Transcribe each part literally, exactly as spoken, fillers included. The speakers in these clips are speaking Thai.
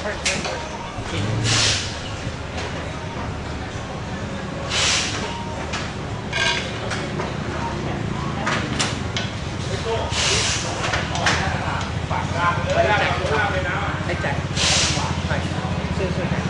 ให้ใจช่วยช่วยกัน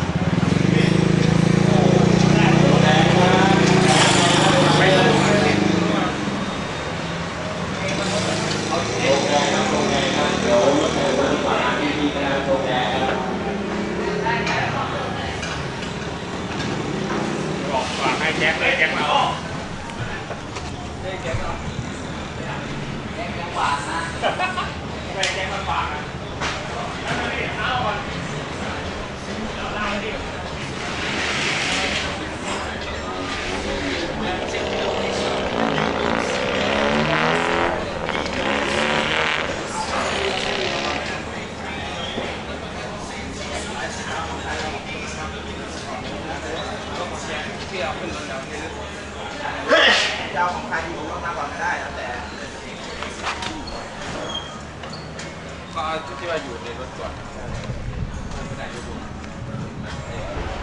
ฝากให้แจ็คเลยแจ็คมาออกแจ็คมาแจ็คมาฝากนะไม่แจ็คมาฝากนะแล้วนี่เอาก่อนเอาล่างดิที่เอาขึ้นรถแล้วจะเอาของใครอยู่ต้องมาก่อนก็ได้แล้วแต่ก็ที่ว่าอยู่ในรถก่อนไม่ได้อยู่